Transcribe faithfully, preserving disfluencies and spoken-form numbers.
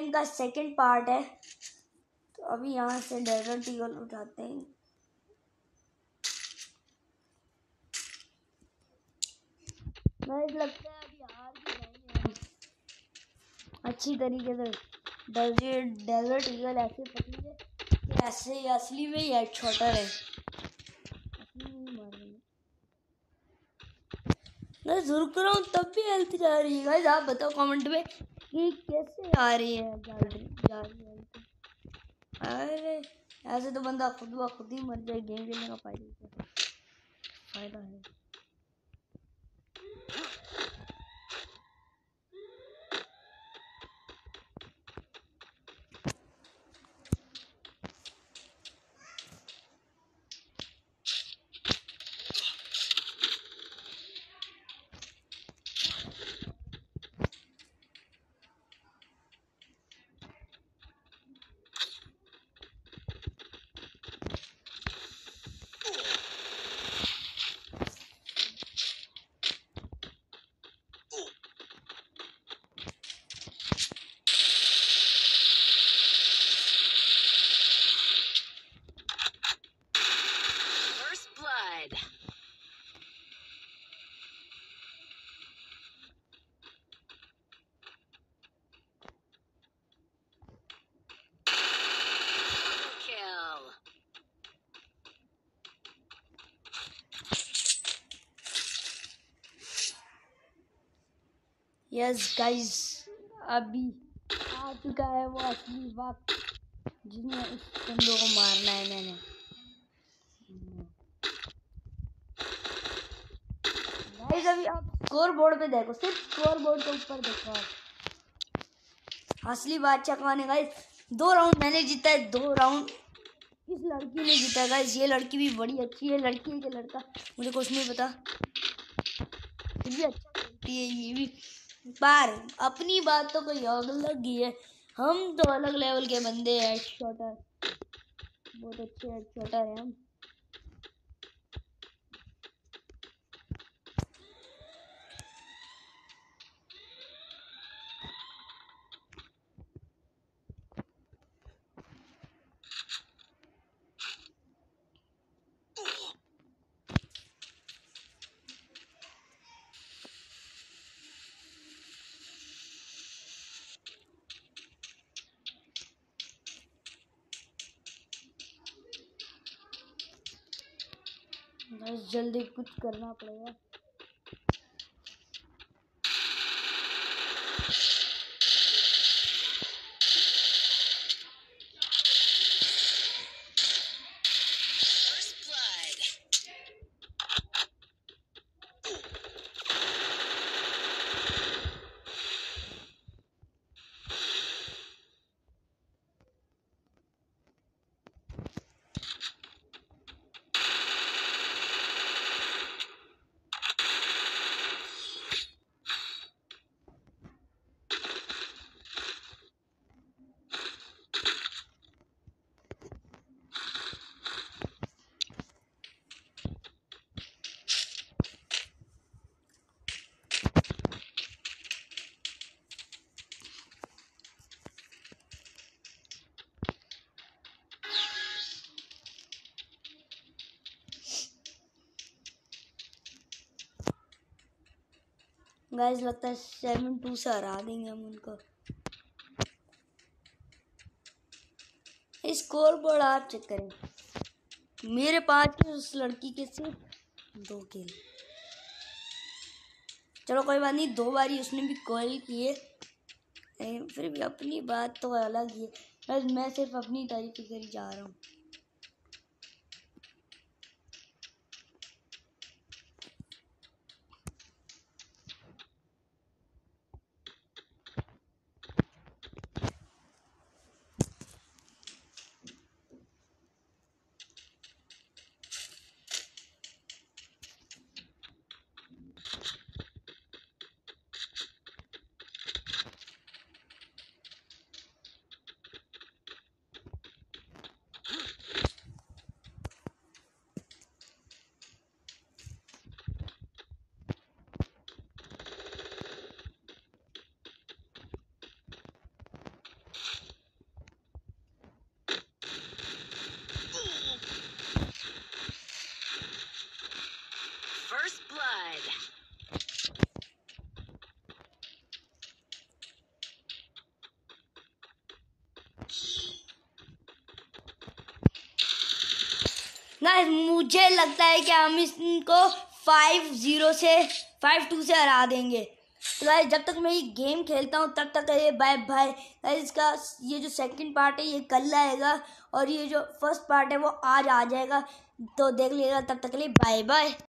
इनका second part है। तो अभी यहाँ से डेजर्ट ईगल उठाते हैं। मुझे लगता है अभी हार भी जाएंगे हम अच्छी तरीके से। डेजर्ट डेजर्ट ईगल ऐसे पकड़े कि ऐसे असली में ही हेड शॉटर है। मैं रुक रहा हूँ तब भी हेल्थ जा रही है। गाइस आप बताओ कमेंट में कि कैसे आ रही है जा रही जा रही है। अरे ऐसे तो बंदा खुद ब खुद ही मर जाए। गेम खेलने का फायदा फायदा है। यस गाइस अभी आ चुका है वो असली वक्त जिसमें इस बंदों को मारना है। मैंने गाइस अभी आप स्कोर बोर्ड पे देखो, सिर्फ स्कोर बोर्ड के ऊपर देखो। असली बादशाह कौन है गाइस? दो राउंड मैंने जीता है, दो राउंड इस लड़की ने जीता है। गाइस ये लड़की भी बड़ी अच्छी है। लड़की है कि लड़का मुझे कुछ नहीं पता, फिर भी अच्छा खेलती है ये भी। पर अपनी बात तो कोई अलग ही है। हम तो अलग लेवल के बंदे हैं। शॉटर बहुत अच्छे हैं, शॉटर है हम। बस जल्दी कुछ करना पड़ेगा। गाइस लगता है सेवन टू से हरा देंगे हम उनको। स्कोर बोर्ड आप चेक करें, मेरे पास उस लड़की के सिर्फ दो किल। चलो कोई बात नहीं, दो बारी उसने भी कॉल किए, फिर भी अपनी बात तो अलग ही है। बस मैं सिर्फ अपनी तारीफ करी जा रहा हूँ। गाइस मुझे लगता है कि हम इनको फाइव जीरो से फाइव टू से हरा देंगे। तो गाइस जब तक मैं ये गेम खेलता हूँ तब तक ये बाय बाय। गाइस इसका ये जो सेकंड पार्ट है ये कल आएगा और ये जो फर्स्ट पार्ट है वो आज आ जाएगा, तो देख लीजिएगा। तब तक के लिए बाय बाय।